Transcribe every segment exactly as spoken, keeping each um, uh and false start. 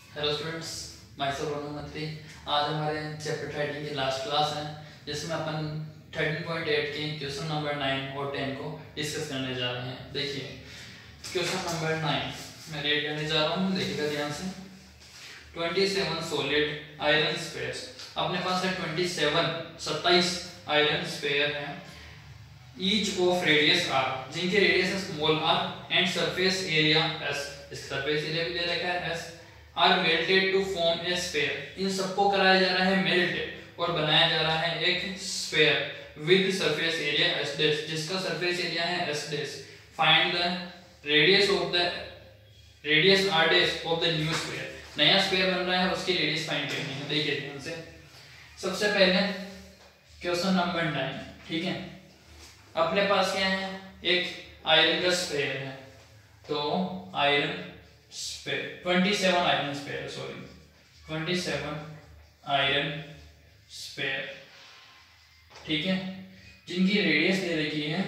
Hello students, my self Ronu Mantri. आज हमारे chapter thirteen की लास्ट क्लास है, जिसमें अपन थर्टीन पॉइंट एट के क्वेश्चन नंबर नाइन और टेन को डिस्कस करने जा रहे हैं। देखिए क्वेश्चन नंबर नाइन मैं रेड करने जा रहा हूँ, देखिएगा ध्यान से। Twenty seven solid iron spheres, अपने पास है ट्वेंटी सेवन सत्ताईस आयरन स्पेयर हैं। ईच ऑफ रेडियस आर, जिनके रेडियस है small R and surface area S, इस सरफेस एरिया भी दे रखा है S, are melted to form a sphere. इन सबको कराया जा रहा है मेल्ट और बनाया जा रहा है एक sphere with surface area S dash, जिसका सरफेस एरिया है S dash. Find the radius of the radius R dash of the new sphere. नया स्फीयर बन रहा है, उसकी रेडियस फाइंड करनी है। देखिए ध्यान से, सबसे पहले क्वेश्चन नंबर नाइन, ठीक है। अपने पास क्या है, एक आयरन का स्फीयर है, तो iron sphere twenty seven iron sphere sorry twenty seven iron sphere, ठीक है, जिनकी रेडियस दे रखी है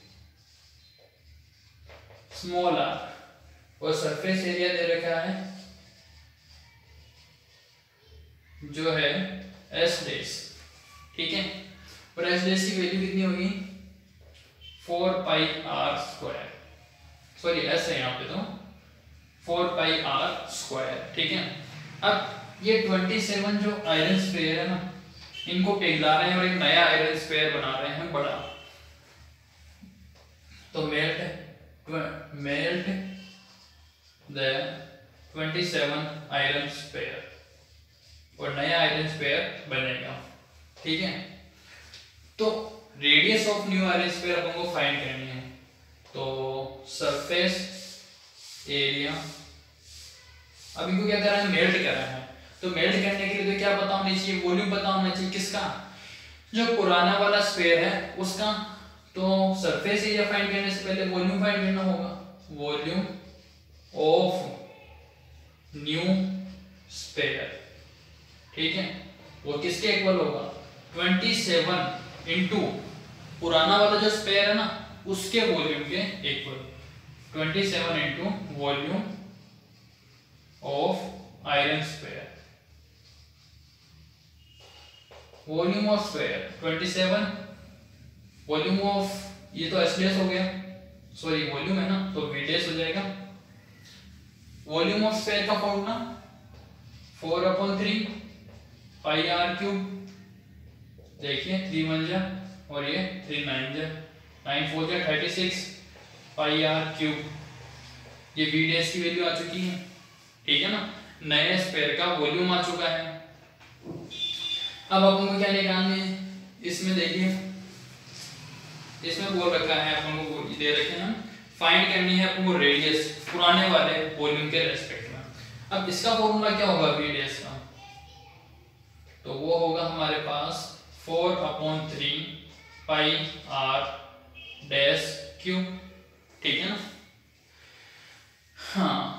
स्मॉल आर और सरफेस एरिया दे रखा है जो है एस डैश, ठीक है। और एस डैश की वैल्यू कितनी होगी, four pi R square, sorry S है यहाँ पे तो फोर पाई आर स्क्वायर, ठीक है। अब ये ट्वेंटी सेवन जो आयरन स्पेयर है ना, इनको पिघला रहे हैं और एक नया आयरन स्पेयर बना रहे हैं बड़ा। तो melt melt the twenty seven iron sphere और नया आयरन स्पेयर बनेगा, ठीक है। तो radius of new iron sphere अपन को फाइंड करनी है। तो सरफेस एरिया, अब इनको क्या करा है, मेल्ट करा है। तो मेल्ट करने के लिए तो क्या पता होना चाहिए, वॉल्यूम पता होना चाहिए। किसका, जो पुराना वाला स्फीयर है उसका। तो सरफेस एरिया फाइंड करने से पहले वॉल्यूम फाइंड करना होगा, वॉल्यूम ऑफ न्यू स्फीयर, ठीक है। वो किसके इक्वल होगा, ट्वेंटी सेवन इंटू पुराना वाला जो स्फीयर है ना उसके वॉल्यूम के equal, twenty seven into volume of iron sphere, volume of sphere twenty seven, volume of ये तो एस डैश हो गया, सॉरी वॉल्यूम है ना तो वी डैश हो जाएगा। वॉल्यूम ऑफ स्फीयर का formula four upon three pi R cube, देखिए थ्री वन जा और ये थ्री नाइन जा, नाइन फोर जा thirty six pi R cube. ये वी डैश की वैल्यू आ चुकी है, ठीक है ना। नए स्फीयर का वॉल्यूम आ चुका है। अब अपन को क्या निकालने है, इसमें देखिए इसमें बोल रखा है अपन को, दे रखे हैं फाइंड करनी है अपन को रेडियस पुराने वाले वॉल्यूम के रेस्पेक्ट में। अब इसका फॉर्मूला क्या होगा वी डैश का, तो वो होगा हमारे पास four upon three pi R dash cube, ठीक है ना। हाँ,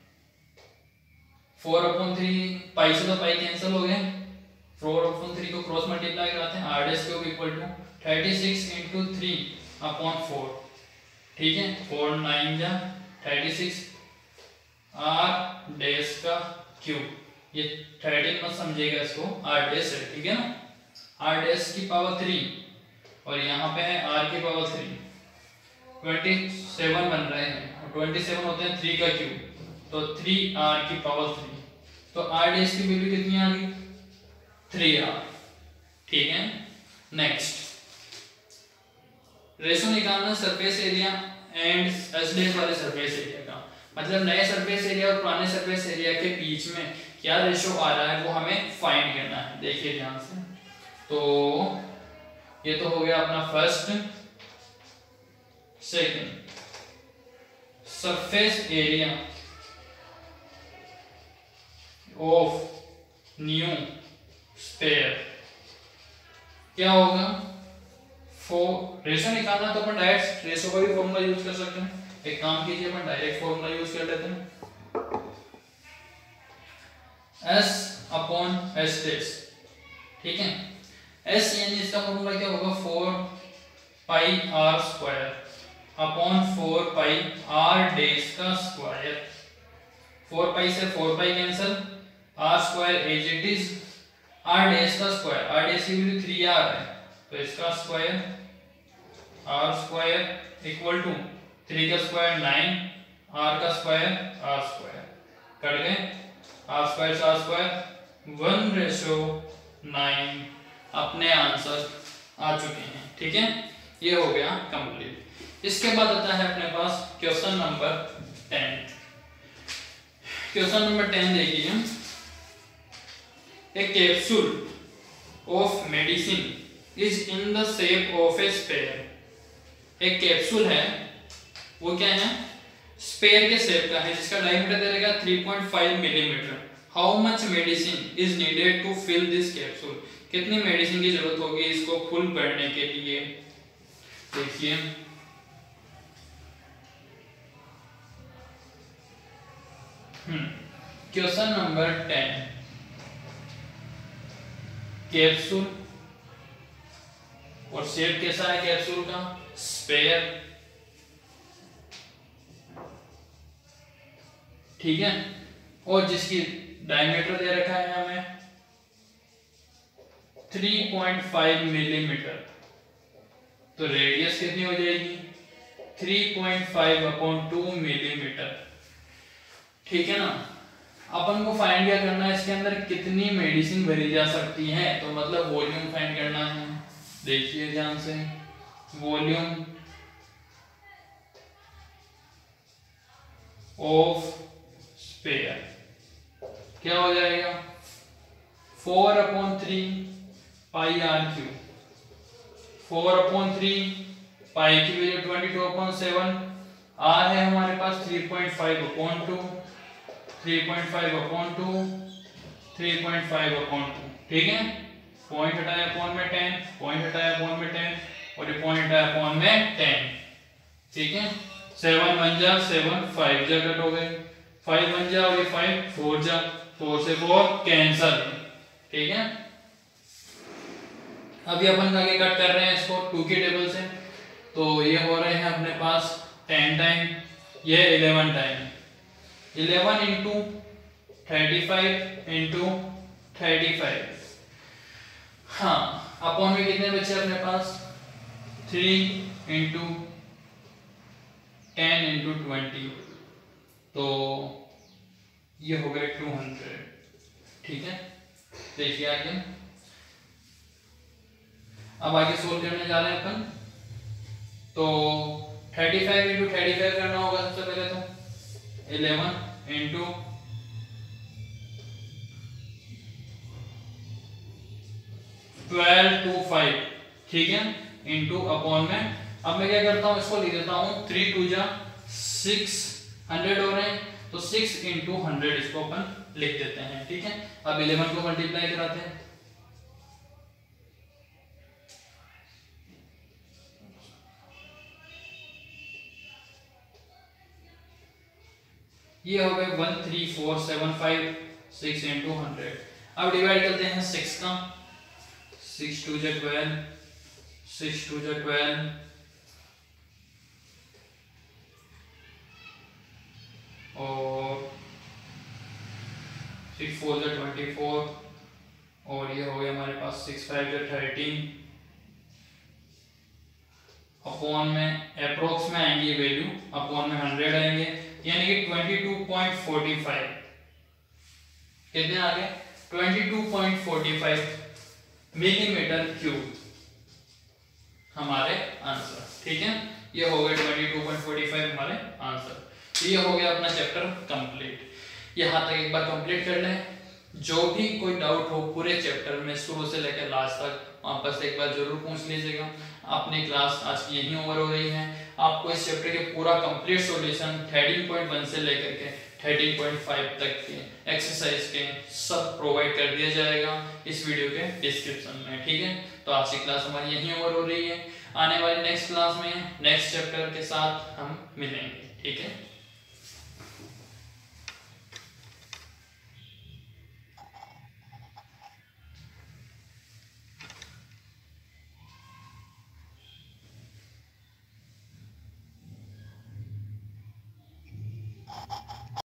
फोर अपॉन थ्री, पाई से तो पाई कैंसिल हो गए, फोर अपॉन थ्री को क्रॉस मल्टीप्लाई कराते हैं, R dash cube equal to thirty six into three upon four, ठीक है। फोर नाइन जा थर्टी सिक्स, आर डैश का क्यूब, ये थर्टीन मत समझिएगा इसको, आर डैश है, ठीक है ना। आर डैश की पावर थ्री और यहाँ पे है आर की पावर थ्री, ट्वेंटी सेवन बन रहे हैं और ट्वेंटी सेवन होते हैं थ्री का क्यूब, तो थ्री आर की पावर थ्री। तो आर डैश की वैल्यू कितनी आ गई, थ्री आर, ठीक है। नेक्स्ट रेशो निकालना surface area and S dash वाले सरफेस एरिया का, मतलब नए सरफेस एरिया और पुराने सरफेस एरिया के बीच में क्या रेशो आ रहा है वो हमें फाइंड करना है। देखिए ध्यान से, तो ये तो हो गया अपना first. Second, surface area of new sphere क्या होगा, फोर रेशो निकालना तो अपन डायरेक्ट रेशो का भी फॉर्मूला यूज कर सकते हैं। एक काम कीजिए, अपन डायरेक्ट फॉर्मूला यूज कर लेते हैं, S अपॉन एस डैश, ठीक है। S यानी इसका फॉर्मूला क्या होगा, four pi R square upon four pi R dash का स्क्वायर, फोर पाई से four pi cancel, R square as it is, R dash का स्क्वायर, आर डैश की वैल्यू थ्री आर है तो इसका square R square equal to three का square nine, R का square R square cut गए, R square से R square one ratio nine अपने आंसर आ चुके हैं। ठीक है, ये हो गया कंप्लीट। इसके बाद आता है अपने पास question number ten. Question number ten देखिए, a capsule of medicine is in the shape of a sphere. एक कैप्सूल है वो क्या है, स्फेयर के शेप का है जिसका डायमीटर दे रहेगा three point five millimetre. How much medicine is needed to fill this capsule. कितनी मेडिसिन की जरूरत होगी इसको फुल करने के लिए। देखिए hmm question number ten, capsule और शेप कैसा है कैप्सूल का, स्फेयर। ठीक है, और जिसकी डायमीटर दे रखा है हमें थ्री पॉइंट फाइव मिलीमीटर, तो रेडियस कितनी हो जाएगी three point five upon two millimetre. ठीक है ना, अपन को फाइंड क्या करना है, इसके अंदर कितनी मेडिसिन भरी जा सकती है, तो मतलब वॉल्यूम फाइंड करना है। देखिए ध्यान से, वॉल्यूम ऑफ स्फेयर क्या हो जाएगा, four upon three pi R cube, four upon three pi की value twenty two upon seven, R है हमारे पास three point five upon two, three point five upon two, three point five upon two. ठीक है, point हटाया upon में ten, point हटाया upon में टेन और ये पॉइंट हटाया अपॉन में टेन। ठीक है, सेवन वन जा सेवन, फाइव जा कट हो गए, फाइव वन जा और ये फाइव, फोर जा, फोर से फोर कैंसल। ठीक है, अभी अपन आगे कट कर रहे हैं इसको टू की टेबल से, तो ये हो रहे हैं अपने पास टेन टाइम, ये eleven time, eleven into thirty five into thirty five. हाँ, अपॉन में कितने बचे अपने पास, three into ten into twenty, तो ये हो गए टू हंड्रेड। ठीक है, देखिए आगे, अब आगे सोल्व करने जा रहे हैं अपन, तो thirty five into thirty five करना होगा सबसे पहले, तो eleven into twelve two five. ठीक है, इंटू अपॉन में, अब मैं क्या करता हूं इसको लिख देता हूं, थ्री टू जा सिक्स, हंड्रेड हो रहे हैं तो सिक्स इंटू हंड्रेड इसको अपन लिख देते हैं। ठीक है, अब इलेवन को मल्टीप्लाई कराते हैं, ये हो गए one three four seven five, six into hundred. अब डिवाइड करते हैं सिक्स का, सिक्स टू जा ट्वेल्व, सिक्स टू जा ट्वेल्व और सिक्स फोर जा ट्वेंटी फोर और ये हो गया हमारे पास सिक्स फाइव जा थर्टीन, अपॉन में अप्रोक्स में आएंगे वैल्यू, अपॉन में हंड्रेड आएंगे, यानी कि twenty two point four five. कितने आ गए, twenty two point four five millimetre cube हमारे आंसर। ठीक है, ये हो गए twenty two point four five हमारे आंसर। तो ये हो गया अपना चैप्टर कंप्लीट। यहाँ तक एक बार कंप्लीट कर लें, जो भी कोई डाउट हो पूरे चैप्टर में शुरू से लेकर लास्ट तक वापस एक बार जरूर पूछ लीजिएगा। अपनी क्लास आज की यहीं ओवर हो रही है। आपको इस चैप्टर के पूरा complete solution thirteen point one से लेकर के थर्टीन पॉइंट फाइव तक के एक्सरसाइज के सब प्रोवाइड कर दिया जाएगा इस वीडियो के डिस्क्रिप्शन में। ठीक है, तो आज की क्लास हमारी यहीं ओवर हो रही है। आने वाली नेक्स्ट क्लास में नेक्स्ट चैप्टर के साथ हम मिलेंगे। ठीक है।